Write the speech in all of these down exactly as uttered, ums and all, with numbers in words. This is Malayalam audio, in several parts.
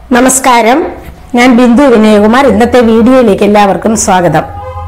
നമസ്കാരം, ഞാൻ ബിന്ദുവിനയകുമാർ. ഇന്നത്തെ വീഡിയോയിലേക്ക് എല്ലാവർക്കും സ്വാഗതം.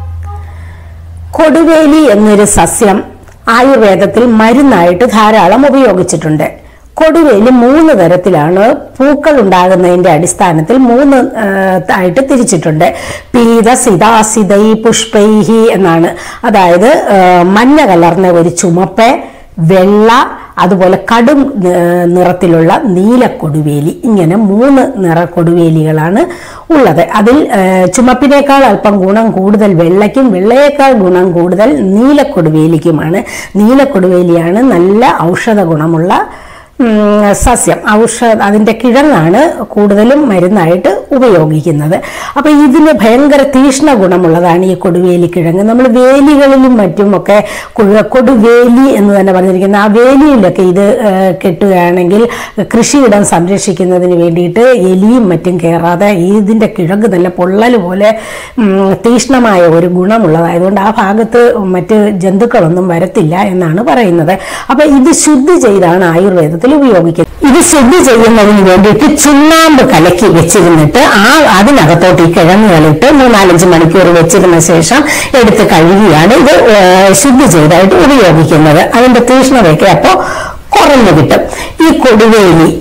കൊടുവേലി എന്നൊരു സസ്യം ആയുർവേദത്തിൽ മരുന്നായിട്ട് ധാരാളം ഉപയോഗിച്ചിട്ടുണ്ട്. കൊടുവേലി മൂന്ന് തരത്തിലാണ് പൂക്കൾ ഉണ്ടാകുന്നതിന്റെ അടിസ്ഥാനത്തിൽ മൂന്ന് ആയിട്ട് തിരിച്ചിട്ടുണ്ട്. പീത, സിതാസിതൈ, പുഷ്പൈഹി എന്നാണ്. അതായത് മഞ്ഞ കലർന്ന ഒരു ചുമപ്പ്, വെള്ള, അതുപോലെ കടും നിറത്തിലുള്ള നീല കൊടുവേലി, ഇങ്ങനെ മൂന്ന് നിറ കൊടുവേലികളാണ് ഉള്ളത്. അതിൽ ചുമപ്പിനേക്കാൾ അല്പം ഗുണം കൂടുതൽ വെള്ളയ്ക്കും, വെള്ളയേക്കാൾ ഗുണം കൂടുതൽ നീല കൊടുവേലിക്കുമാണ്. നീല കൊടുവേലിയാണ് നല്ല ഔഷധ ഗുണമുള്ള സസ്യം. ഔഷധ അതിന്റെ കിഴങ്ങാണ് കൂടുതലും മരുന്നായിട്ട് ഉപയോഗിക്കുന്നത്. അപ്പൊ ഇതിന് ഭയങ്കര തീഷ്ണ ഗുണമുള്ളതാണ് ഈ കൊടുവേലി കിഴങ്ങ്. നമ്മൾ വേലികളിലും മറ്റുമൊക്കെ കൊടുവേലി എന്ന് തന്നെ പറഞ്ഞിരിക്കുന്ന ആ വേലിയിലൊക്കെ ഇത് കെട്ടുകയാണെങ്കിൽ കൃഷിയിടം സംരക്ഷിക്കുന്നതിന് വേണ്ടിയിട്ട് എലിയും മറ്റും കയറാതെ ഇതിന്റെ കിഴങ്ങ് നല്ല പൊള്ളൽ പോലെ തീഷ്ണമായ ഒരു ഗുണമുള്ളതായതുകൊണ്ട് ആ ഭാഗത്ത് മറ്റ് ജന്തുക്കളൊന്നും വരത്തില്ല എന്നാണ് പറയുന്നത്. അപ്പൊ ഇത് ശുദ്ധി ചെയ്താണ് ആയുർവേദത്തിൽ ഉപയോഗിക്കുന്നത്. ഇത് ശുദ്ധി ചെയ്യുന്നതിന് വേണ്ടിയിട്ട് ചുണ്ണാമ്പ് കലക്കി വെച്ചിരുന്നിട്ട് ആ അതിനകത്തോട്ട് ഈ കിഴങ്ങുകളിട്ട് മൂന്നാലഞ്ച് മണിക്കൂർ വെച്ചിരുന്ന ശേഷം എടുത്ത് കഴുകിയാണ് ഇത് ശുദ്ധി ചെയ്തായിട്ട് ഉപയോഗിക്കുന്നത്. അതിന്റെ തീഷ്ണതയൊക്കെ അപ്പോൾ കുറഞ്ഞു കിട്ടും. ഈ കൊടുവേലി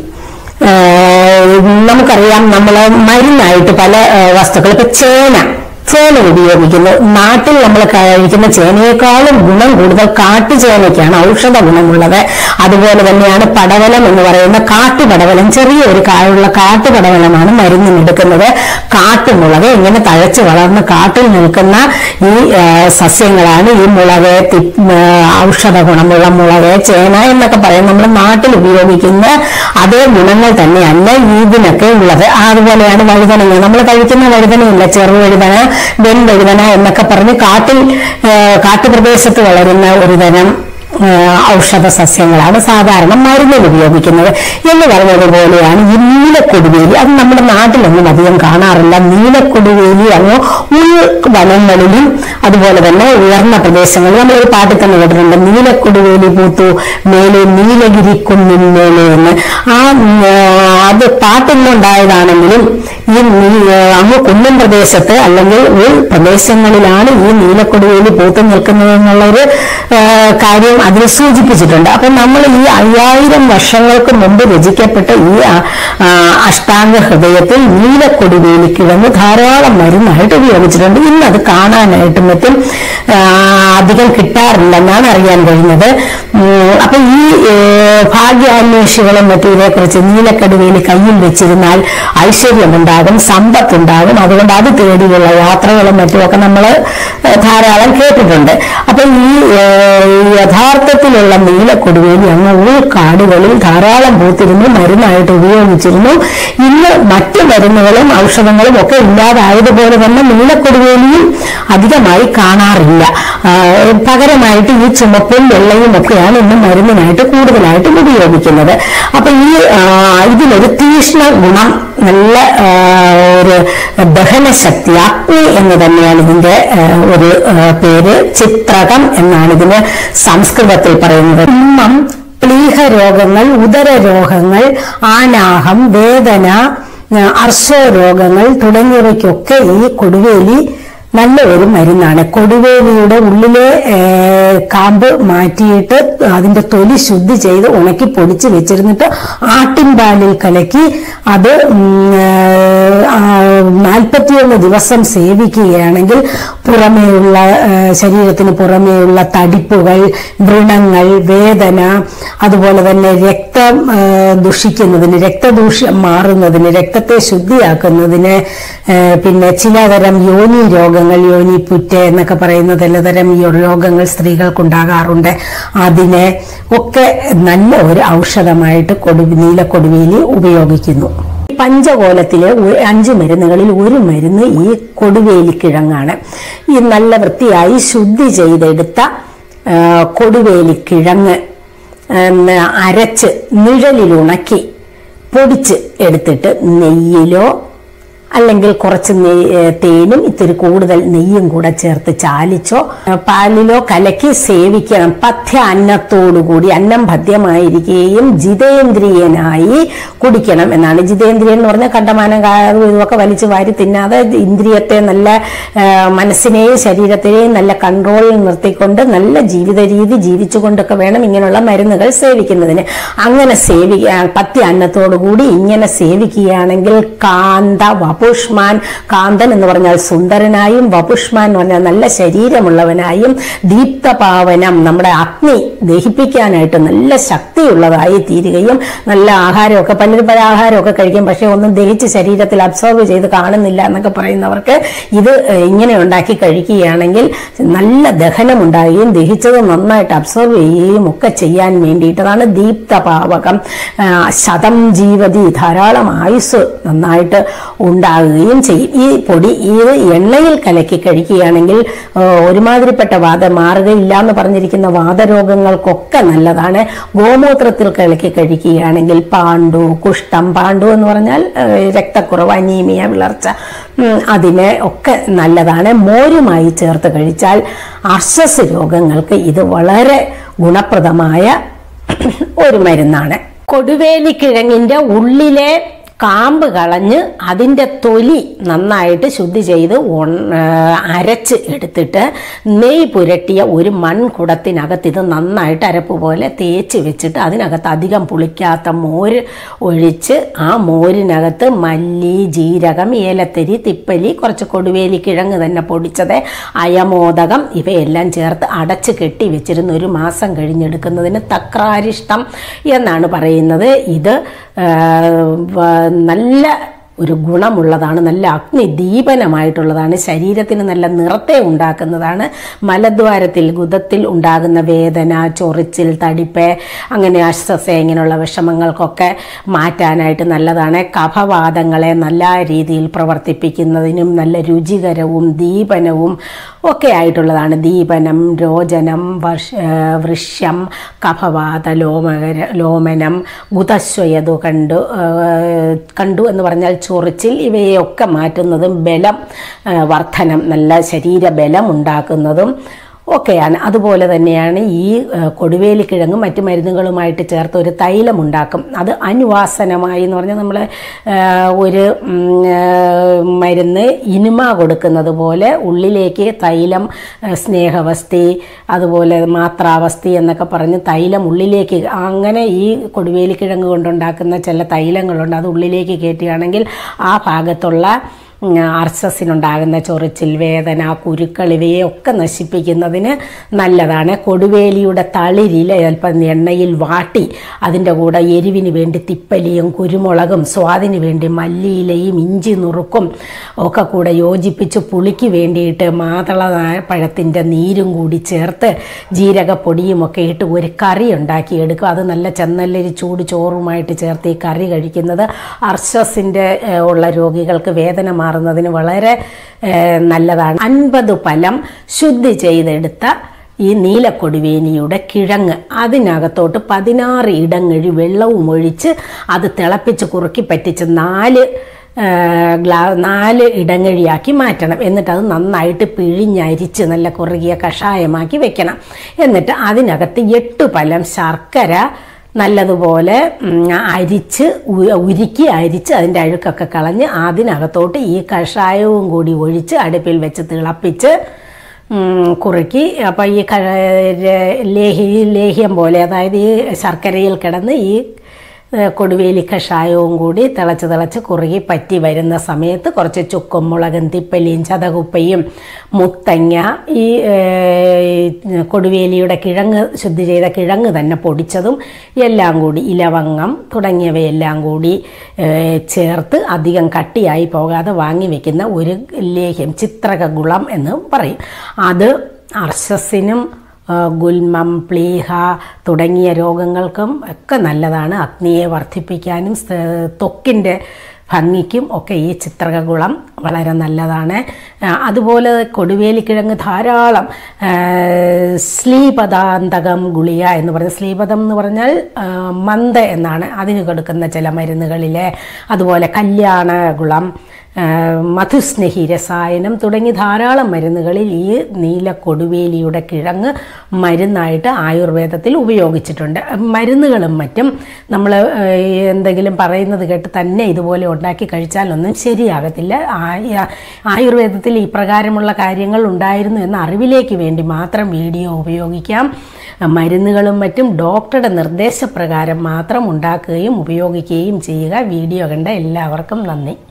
നമുക്കറിയാം, നമ്മൾ മരുന്നായിട്ട് പല വസ്തുക്കൾ, ഇപ്പൊ ചേന ചേന ഉപയോഗിക്കുന്നു. നാട്ടിൽ നമ്മൾ കഴിക്കുന്ന ചേനയേക്കാളും ഗുണം കൂടുതൽ കാട്ടുചേനയ്ക്കാണ്, ഔഷധ ഗുണമുള്ളത്. അതുപോലെ തന്നെയാണ് പടവലം എന്ന് പറയുന്ന കാട്ടുപടവലം, ചെറിയൊരു കായുള്ള കാട്ടുപടവലമാണ് മരുന്നിനെടുക്കുന്നത്. കാട്ടുമുളക്, ഇങ്ങനെ തഴച്ച് വളർന്ന് കാട്ടിൽ നിൽക്കുന്ന ഈ സസ്യങ്ങളാണ് ഈ മുളക്, ഔഷധ ഗുണമുള്ള മുളക്, ചേന എന്നൊക്കെ പറയും. നമ്മൾ നാട്ടിൽ ഉപയോഗിക്കുന്ന അതേ ഗുണങ്ങൾ തന്നെയല്ല ഇതിനൊക്കെ ഉള്ളത്. അതുപോലെയാണ് വഴുതനങ്ങ. നമ്മൾ കഴിക്കുന്ന വഴുതനയില്ല, ചെറുവഴുതന, വെൺവഴുതന എന്നൊക്കെ പറഞ്ഞ് കാട്ടിൽ കാട്ടുപ്രദേശത്ത് വളരുന്ന ഒരു തരം ഔഷധ സസ്യങ്ങളാണ് സാധാരണ മരുന്നിൽ ഉപയോഗിക്കുന്നത് എന്ന് പറഞ്ഞതുപോലെയാണ് ഈ നീലക്കൊടുവേലി. അത് നമ്മുടെ നാട്ടിലൊന്നും അധികം കാണാറില്ല. നീലക്കൊടുവേലി അങ്ങ് ഉൾവനങ്ങളിലും അതുപോലെ തന്നെ ഉയർന്ന പ്രദേശങ്ങളിൽ നമ്മളൊരു പാട്ടിൽ തന്നെ കേട്ടിട്ടുണ്ട്, നീലക്കൊടുവേലി പൂത്തു മേലെ നീലഗിരി കുന്നിൻ മേലെ എന്ന്. ആ അത് പാട്ടിന്നുണ്ടായതാണെങ്കിലും ഈ അങ്ങ് കുന്നൻ പ്രദേശത്ത് അല്ലെങ്കിൽ ഉൾ പ്രദേശങ്ങളിലാണ് ഈ നീലക്കൊടുവേലി പൂത്തു നിൽക്കുന്നത് എന്നുള്ളൊരു കാര്യം അതിൽ സൂചിപ്പിച്ചിട്ടുണ്ട്. അപ്പൊ നമ്മൾ ഈ അയ്യായിരം വർഷങ്ങൾക്ക് മുമ്പ് രചിക്കപ്പെട്ട ഈ അഷ്ടാംഗ ഹൃദയത്തിൽ നീലക്കൊടുവേലി കിഴങ്ങ് ധാരാളം മരുന്നായിട്ട് ഉപയോഗിച്ചിട്ടുണ്ട്. ഇന്ന് അത് കാണാനായിട്ടും മറ്റും അധികം കിട്ടാറില്ലെന്നാണ് അറിയാൻ കഴിഞ്ഞത്. അപ്പൊ ഈ ഭാഗ്യാന്വേഷികളും മറ്റും ഇതേക്കുറിച്ച് നീലക്കൊടുവേലി കയ്യിൽ വെച്ചിരുന്നാൽ ഐശ്വര്യമുണ്ടാകും, സമ്പത്തുണ്ടാകും. അതുകൊണ്ട് അത് തേടിയുള്ള യാത്രകളും മറ്റുമൊക്കെ നമ്മൾ ധാരാളം കേട്ടിട്ടുണ്ട്. അപ്പൊ ഈ യഥാർത്ഥത്തിലുള്ള നീലക്കൊടുവേലി അങ്ങ് ഉൾക്കാടുകളിൽ ധാരാളം പൂത്തിരുന്നു, മരുന്നായിട്ട് ഉപയോഗിച്ചിരുന്നു. ഇന്ന് മറ്റു മരുന്നുകളും ഔഷധങ്ങളും ഒക്കെ ഇല്ലാതായതുപോലെ തന്നെ നീലക്കൊടുവേലിയും അധികമായി കാണാറില്ല. പകരമായിട്ട് ഈ ചുമപ്പും വെള്ളയും ഒക്കെയാണ് ഇന്ന് മരുന്നിനായിട്ട് കൂടുതലായിട്ട് ഉപയോഗിക്കുന്നത്. അപ്പൊ ഈ ഇതിനൊരു തീഷ്ണ ഗുണം, നല്ല ഒരു ദഹനശക്തി, അഗ്നി എന്ന് തന്നെയാണ് ഇതിന്റെ ഒരു പേര്. ചിത്രകം എന്നാണ് ഇതിന് സംസ്കൃതത്തിൽ പറയുന്നത്. ഉമ്മം, പ്ലീഹ രോഗങ്ങൾ, ഉദര രോഗങ്ങൾ, ആനാഹം, വേദന, അർശോ രോഗങ്ങൾ തുടങ്ങിയവയ്ക്കൊക്കെ ഈ കൊടുവേലി നല്ല ഒരു മരുന്നാണ്. കൊടുവേലിയുടെ ഉള്ളിലെ കാമ്പ് മാറ്റിയിട്ട് അതിന്റെ തൊലി ശുദ്ധി ചെയ്ത് ഉണക്കി പൊടിച്ച് വെച്ചിരുന്നിട്ട് ആട്ടിൻപാലിൽ കലക്കി അത് നാൽപ്പത്തിയൊന്ന് ദിവസം സേവിക്കുകയാണെങ്കിൽ പുറമേയുള്ള ശരീരത്തിന് പുറമേയുള്ള തടിപ്പുകൾ, വ്രണങ്ങൾ, വേദന, അതുപോലെ തന്നെ രക്തം ദുഷിക്കുന്നതിന്, രക്തദൂഷ്യം മാറുന്നതിന്, രക്തത്തെ ശുദ്ധിയാക്കുന്നതിന്, പിന്നെ ചിലതരം യോനി രോഗങ്ങൾ, യോനിപ്പുറ്റ് എന്നൊക്കെ പറയുന്ന പലതരം രോഗങ്ങൾ സ്ത്രീകൾക്കുണ്ടാകാറുണ്ട്. അതിനെ ഒക്കെ നല്ല ഒരു ഔഷധമായിട്ട് കൊടു നീലക്കൊടുവേലി ഉപയോഗിക്കുന്നു. പഞ്ചകോലത്തിലെ അഞ്ച് മരുന്നുകളിൽ ഒരു മരുന്ന് ഈ കൊടുവേലിക്കിഴങ്ങാണ്. ഈ നല്ല വൃത്തിയായി ശുദ്ധി ചെയ്തെടുത്ത കൊടുവേലിക്കിഴങ്ങ് അരച്ച് നിഴലിലുണക്കി പൊടിച്ച് എടുത്തിട്ട് നെയ്യിലോ അല്ലെങ്കിൽ കുറച്ച് നെയ്യ് തേനും ഇത്തിരി കൂടുതൽ നെയ്യും കൂടെ ചേർത്ത് ചാലിച്ചോ പാലിലോ കലക്കി സേവിക്കണം. പഥ്യ അന്നത്തോടുകൂടി, അന്നം പഥ്യമായിരിക്കുകയും ജിതേന്ദ്രിയനായി കുടിക്കണം എന്നാണ്. ജിതേന്ദ്രിയൻ എന്ന് പറഞ്ഞാൽ കണ്ടമാനം ഇതൊക്കെ വലിച്ചു വാരി തിന്നാതെ ഇന്ദ്രിയത്തെ നല്ല മനസ്സിനെയും ശരീരത്തിനെയും നല്ല കൺട്രോളിൽ നിർത്തിക്കൊണ്ട് നല്ല ജീവിത രീതി ജീവിച്ചുകൊണ്ടൊക്കെ വേണം ഇങ്ങനെയുള്ള മരുന്നുകൾ സേവിക്കുന്നതിന്. അങ്ങനെ സേവി പഥ്യ അന്നത്തോടുകൂടി ഇങ്ങനെ സേവിക്കുകയാണെങ്കിൽ കാന്ത വപുഷ്മാൻ, കാന്തൻ എന്ന് പറഞ്ഞാൽ സുന്ദരനായും വപുഷ്മാൻ എന്ന് പറഞ്ഞാൽ നല്ല ശരീരമുള്ളവനായും ദീപ്തപാവനം, നമ്മുടെ അഗ്നി ദഹിപ്പിക്കാനായിട്ട് നല്ല ശക്തിയുള്ളതായി തീരുകയും നല്ല ആഹാരമൊക്കെ പലരും പല ആഹാരമൊക്കെ കഴിക്കും, പക്ഷെ ഒന്നും ദഹിച്ച് ശരീരത്തിൽ അബ്സോർവ് ചെയ്ത് കാണുന്നില്ല എന്നൊക്കെ പറയുന്നവർക്ക് ഇത് ഇങ്ങനെ ഉണ്ടാക്കി കഴിക്കുകയാണെങ്കിൽ നല്ല ദഹനം ഉണ്ടാകുകയും ദഹിച്ചത് നന്നായിട്ട് അബ്സോർവ് ചെയ്യുകയും ഒക്കെ ചെയ്യാൻ വേണ്ടിയിട്ടതാണ് ദീപ്തപാവകം. ശതം ജീവതി, ധാരാളം ആയുസ് നന്നായിട്ട് ഉണ്ടാകുകയും ചെയ്യും. ഈ പൊടി ഈ എണ്ണയിൽ കലക്കി കഴിക്കുകയാണെങ്കിൽ ഒരുമാതിരിപ്പെട്ട വാദ മാറുകയില്ല എന്ന് പറഞ്ഞിരിക്കുന്ന വാദരോഗങ്ങൾക്കൊക്കെ നല്ലതാണ്. ഗോമൂത്രത്തിൽ കലക്കി കഴിക്കുകയാണെങ്കിൽ പാണ്ഡു, കുഷ്ഠം, പാണ്ഡു എന്ന് പറഞ്ഞാൽ രക്തക്കുറവ്, അനീമിയ, വിളർച്ച, അതിന് ഒക്കെ നല്ലതാണ്. മോരുമായി ചേർത്ത് കഴിച്ചാൽ അർശസ് രോഗങ്ങൾക്ക് ഇത് വളരെ ഗുണപ്രദമായ ഒരു മരുന്നാണ്. കൊടുവേലിക്കിഴങ്ങിന്റെ ഉള്ളിലെ കാമ്പ് കളഞ്ഞ് അതിൻ്റെ തൊലി നന്നായിട്ട് ശുദ്ധി ചെയ്ത് അരച്ച് എടുത്തിട്ട് നെയ്യ് പുരട്ടിയ ഒരു മൺകുടത്തിനകത്ത് ഇത് നന്നായിട്ട് അരപ്പ് പോലെ തേച്ച് വെച്ചിട്ട് അതിനകത്ത് അധികം പുളിക്കാത്ത മോര് ഒഴിച്ച് ആ മോരിനകത്ത് മല്ലി, ജീരകം, ഏലത്തരി, തിപ്പലി, കുറച്ച് കൊടുവേലി കിഴങ്ങ് തന്നെ പൊടിച്ചത്, അയമോദകം ഇവയെല്ലാം ചേർത്ത് അടച്ച് കെട്ടി വെച്ചിരുന്ന ഒരു മാസം കഴിഞ്ഞെടുക്കുന്നതിന് തക്രാരിഷ്ടം എന്നാണ് പറയുന്നത്. ഇത് നല്ല ഒരു ഗുണമുള്ളതാണ്, നല്ല അഗ്നിദീപനമായിട്ടുള്ളതാണ്, ശരീരത്തിന് നല്ല നിറത്തെ ഉണ്ടാക്കുന്നതാണ്. മലദ്വാരത്തിൽ ഗുദത്തിൽ ഉണ്ടാകുന്ന വേദന, ചൊറിച്ചിൽ, തടിപ്പ്, അങ്ങനെ അർശസ ഇങ്ങനെയുള്ള വിഷമങ്ങൾക്കൊക്കെ മാറ്റാനായിട്ട് നല്ലതാണ്. കഫവാദങ്ങളെ നല്ല രീതിയിൽ പ്രവർത്തിപ്പിക്കുന്നതിനും നല്ല രുചികരവും ദീപനവും ഒക്കെ ആയിട്ടുള്ളതാണ്. ദീപനം, രോചനം, വൃഷ്യം, കഫവാത, ലോമകര ലോമനം, ഗുദസ്വയതു കണ്ടു കണ്ടു എന്ന് പറഞ്ഞാൽ ചൊറിച്ചിൽ, ഇവയൊക്കെ മാറ്റുന്നതും ബലം വർധനം, നല്ല ശരീരബലം ഉണ്ടാക്കുന്നതും ഒക്കെയാണ്. അതുപോലെ തന്നെയാണ് ഈ കൊടുവേലിക്കിഴങ്ങും മറ്റു മരുന്നുകളുമായിട്ട് ചേർത്ത് ഒരു തൈലം ഉണ്ടാക്കും. അത് അനുവാസനമായി എന്ന് പറഞ്ഞാൽ നമ്മൾ ഒരു മരുന്ന് ഇനുമ കൊടുക്കുന്നത് പോലെ ഉള്ളിലേക്ക് തൈലം, സ്നേഹവസ്തി, അതുപോലെ മാത്രാവസ്തി എന്നൊക്കെ പറഞ്ഞ് തൈലം ഉള്ളിലേക്ക്, അങ്ങനെ ഈ കൊടുവേലിക്കിഴങ്ങ് കൊണ്ടുണ്ടാക്കുന്ന ചില തൈലങ്ങളുണ്ട്, അത് ഉള്ളിലേക്ക് കയറ്റുകയാണെങ്കിൽ ആ ഭാഗത്തുള്ള അർശസിനുണ്ടാകുന്ന ചൊറിച്ചിൽ, വേദന, കുരുക്കൾ ഇവയൊക്കെ നശിപ്പിക്കുന്നതിന് നല്ലതാണ്. കൊടുവേലിയുടെ തളിരിൽ അല്പം എണ്ണയിൽ വാട്ടി അതിൻ്റെ കൂടെ എരിവിന് വേണ്ടി തിപ്പലിയും കുരുമുളകും, സ്വാദിന് വേണ്ടി മല്ലിയിലയും ഇഞ്ചി നുറുക്കും ഒക്കെ കൂടെ യോജിപ്പിച്ച് പുളിക്ക് വേണ്ടിയിട്ട് മാതള പഴത്തിൻ്റെ നീരും കൂടി ചേർത്ത് ജീരകപ്പൊടിയും ഒക്കെ ഇട്ട് ഒരു കറി ഉണ്ടാക്കിയെടുക്കും. അത് നല്ല ചെന്നല്ലരി ചൂട് ചോറുമായിട്ട് ചേർത്ത് ഈ കറി കഴിക്കുന്നത് അർശസിൻ്റെ ഉള്ള രോഗികൾക്ക് വേദന മാറുന്നതിന് വളരെ നല്ലതാണ്. അൻപത് ഫലം ശുദ്ധി ചെയ്തെടുത്ത ഈ നീലക്കൊടുവേലിയുടെ കിഴങ്ങ് അതിനകത്തോട്ട് പതിനാറ് ഇടങ്ങഴി വെള്ളവും ഒഴിച്ച് അത് തിളപ്പിച്ച് കുറുക്കി പറ്റിച്ച് നാല് ഗ്ലാ നാല് ഇടങ്ങഴിയാക്കി മാറ്റണം. എന്നിട്ട് അത് നന്നായിട്ട് പിഴിഞ്ഞരിച്ച് നല്ല കുറുകിയ കഷായമാക്കി വെക്കണം. എന്നിട്ട് അതിനകത്ത് എട്ട് ഫലം ശർക്കര നല്ലതുപോലെ അരിച്ച് ഉരുക്കി അരിച്ച് അതിൻ്റെ അഴുക്കൊക്കെ കളഞ്ഞ് അതിനകത്തോട്ട് ഈ കഷായവും കൂടി ഒഴിച്ച് അടുപ്പിൽ വെച്ച് തിളപ്പിച്ച് കുറുക്കി, അപ്പോൾ ഈ ലേഹി ലേഹ്യം പോലെ, അതായത് ഈ ശർക്കരയിൽ കിടന്ന് ഈ കൊടുവേലി കഷായവും കൂടി തിളച്ച് തിളച്ച് കുറുകി പറ്റി വരുന്ന സമയത്ത് കുറച്ച് ചുക്കും മുളകും തിപ്പലിയും ചതകുപ്പയും മുത്തങ്ങ, ഈ കൊടുവേലിയുടെ കിഴങ്ങ് ശുദ്ധി ചെയ്ത കിഴങ്ങ് തന്നെ പൊടിച്ചതും എല്ലാം കൂടി, ഇലവങ്ങം തുടങ്ങിയവയെല്ലാം കൂടി ചേർത്ത് അധികം കട്ടിയായി പോകാതെ വാങ്ങി വെക്കുന്ന ഒരു ലേഹ്യം, ചിത്രകഗുളം എന്ന് പറയും. അത് അർശസിനും ഗുൽമം, പ്ലീഹ തുടങ്ങിയ രോഗങ്ങൾക്കും ഒക്കെ നല്ലതാണ്. അഗ്നിയെ വർദ്ധിപ്പിക്കാനും ത്വക്കിൻ്റെ ഭംഗിക്കും ഒക്കെ ഈ ചിത്രകഗുളം വളരെ നല്ലതാണ്. അതുപോലെ കൊടുവേലിക്കിഴങ്ങ് ധാരാളം ശ്ലീപദാന്തകം ഗുളിക എന്ന് പറഞ്ഞ, ശ്ലീപദം എന്ന് പറഞ്ഞാൽ മന്ദ എന്നാണ് അതിന് കൊടുക്കുന്ന ചില മരുന്നുകളിലെ, അതുപോലെ കല്യാണഗുളം, മധുസ്നേഹി രസായനം തുടങ്ങി ധാരാളം മരുന്നുകളിൽ ഈ നീല കൊടുവേലിയുടെ കിഴങ്ങ് മരുന്നായിട്ട് ആയുർവേദത്തിൽ ഉപയോഗിച്ചിട്ടുണ്ട്. മരുന്നുകളും മറ്റും നമ്മൾ എന്തെങ്കിലും പറയുന്നത് കേട്ട് തന്നെ ഇതുപോലെ ഉണ്ടാക്കി കഴിച്ചാലൊന്നും ശരിയാകത്തില്ല. ആയുർവേദത്തിൽ ഇപ്രകാരമുള്ള കാര്യങ്ങൾ ഉണ്ടായിരുന്നു എന്ന അറിവിലേക്ക് വേണ്ടി മാത്രം വീഡിയോ ഉപയോഗിക്കാം. മരുന്നുകളും മറ്റും ഡോക്ടറുടെ നിർദ്ദേശപ്രകാരം മാത്രം ഉണ്ടാക്കുകയും ഉപയോഗിക്കുകയും ചെയ്യുക. വീഡിയോ കണ്ട എല്ലാവർക്കും നന്ദി.